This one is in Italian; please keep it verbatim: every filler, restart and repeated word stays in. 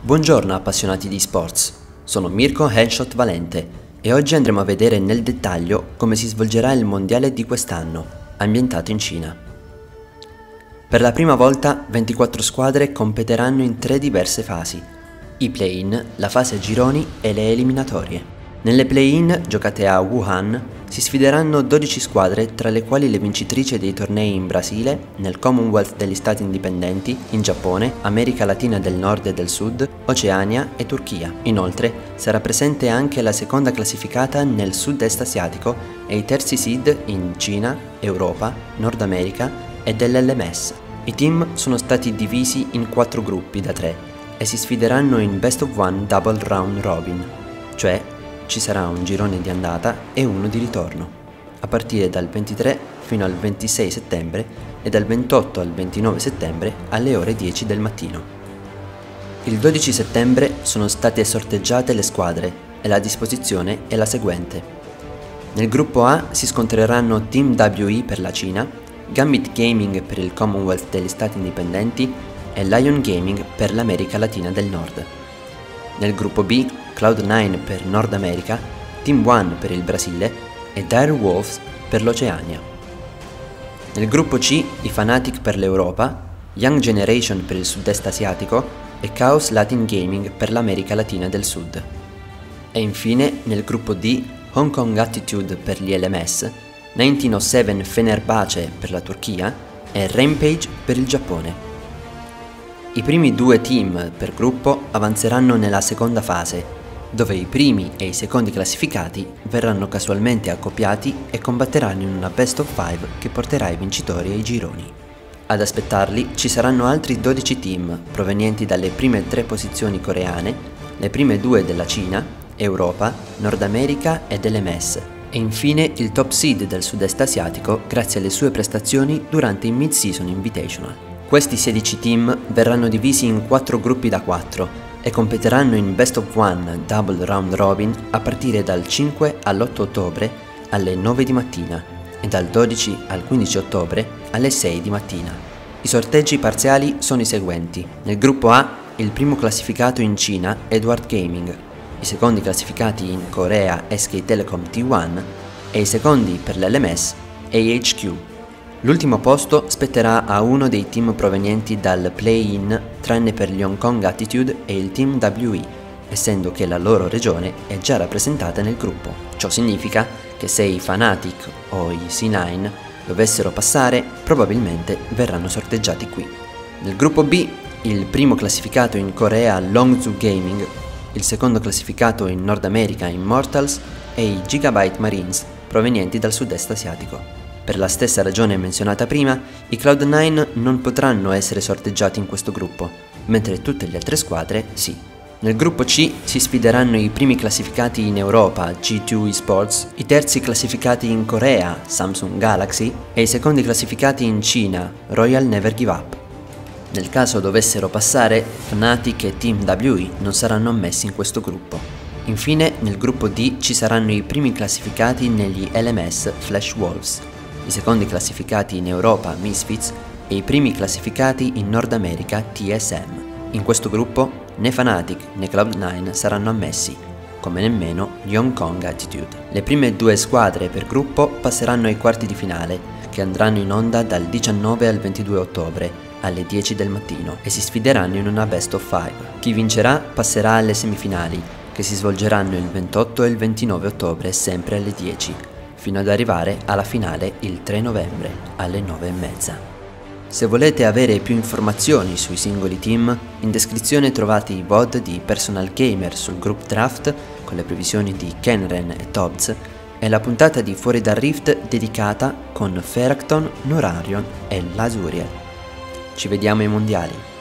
Buongiorno appassionati di sports, sono Mirko Henshot Valente e oggi andremo a vedere nel dettaglio come si svolgerà il mondiale di quest'anno, ambientato in Cina. Per la prima volta ventiquattro squadre competeranno in tre diverse fasi, i play-in, la fase a gironi e le eliminatorie. Nelle play-in, giocate a Wuhan, si sfideranno dodici squadre, tra le quali le vincitrici dei tornei in Brasile, nel Commonwealth degli Stati Indipendenti, in Giappone, America Latina del Nord e del Sud, Oceania e Turchia. Inoltre, sarà presente anche la seconda classificata nel Sud-Est asiatico e i terzi seed in Cina, Europa, Nord America e dell'L M S. I team sono stati divisi in quattro gruppi da tre e si sfideranno in Best of One Double Round Robin, cioè ci sarà un girone di andata e uno di ritorno, a partire dal ventitré fino al ventisei settembre e dal ventotto al ventinove settembre alle ore dieci del mattino. Il dodici settembre sono state sorteggiate le squadre e la disposizione è la seguente. Nel gruppo A si scontreranno Team W E per la Cina, Gambit Gaming per il Commonwealth degli Stati Indipendenti e Lion Gaming per l'America Latina del Nord. Nel gruppo B, Cloud nine per Nord America, Team One per il Brasile e Dire Wolves per l'Oceania. Nel gruppo C, i Fnatic per l'Europa, Young Generation per il Sud-Est asiatico e Chaos Latin Gaming per l'America Latina del Sud. E infine, nel gruppo D, Hong Kong Attitude per gli L M S, millenovecentosette Fenerbahce per la Turchia e Rampage per il Giappone. I primi due team per gruppo avanzeranno nella seconda fase, dove i primi e i secondi classificati verranno casualmente accoppiati e combatteranno in una best of five che porterà i vincitori ai gironi. Ad aspettarli ci saranno altri dodici team provenienti dalle prime tre posizioni coreane, le prime due della Cina, Europa, Nord America ed L M S, e infine il top seed del sud-est asiatico grazie alle sue prestazioni durante il Mid-Season Invitational. Questi sedici team verranno divisi in quattro gruppi da quattro e competeranno in Best of One Double Round Robin a partire dal cinque all'otto ottobre alle nove di mattina e dal dodici al quindici ottobre alle sei di mattina. I sorteggi parziali sono i seguenti. Nel gruppo A, il primo classificato in Cina, Edward Gaming, i secondi classificati in Corea, S K Telecom T uno e i secondi per l'L M S, A H Q. L'ultimo posto spetterà a uno dei team provenienti dal play-in, tranne per gli Hong Kong Attitude e il Team W E, essendo che la loro regione è già rappresentata nel gruppo. Ciò significa che se i Fnatic o i C nove dovessero passare, probabilmente verranno sorteggiati qui. Nel gruppo B, il primo classificato in Corea Longzhou Gaming, il secondo classificato in Nord America Immortals e i Gigabyte Marines provenienti dal sud-est asiatico. Per la stessa ragione menzionata prima, i Cloud nine non potranno essere sorteggiati in questo gruppo, mentre tutte le altre squadre sì. Nel gruppo C si sfideranno i primi classificati in Europa, G due Esports, i terzi classificati in Corea, Samsung Galaxy, e i secondi classificati in Cina, Royal Never Give Up. Nel caso dovessero passare, Fnatic e Team W E non saranno ammessi in questo gruppo. Infine, nel gruppo D ci saranno i primi classificati negli L M S Flash Wolves, i secondi classificati in Europa Misfits e i primi classificati in Nord America T S M. In questo gruppo né Fnatic né Cloud nine saranno ammessi, come nemmeno gli Hong Kong Attitude. Le prime due squadre per gruppo passeranno ai quarti di finale, che andranno in onda dal diciannove al ventidue ottobre alle dieci del mattino e si sfideranno in una best of five. Chi vincerà passerà alle semifinali, che si svolgeranno il ventotto e il ventinove ottobre sempre alle dieci. Fino ad arrivare alla finale il tre novembre alle nove e mezza. Se volete avere più informazioni sui singoli team, in descrizione trovate i V O D di Personal Gamer sul Group Draft con le previsioni di Kenren e Tobz e la puntata di Fuori dal Rift dedicata con Feracton, Norarion e Lazuriel. Ci vediamo ai mondiali!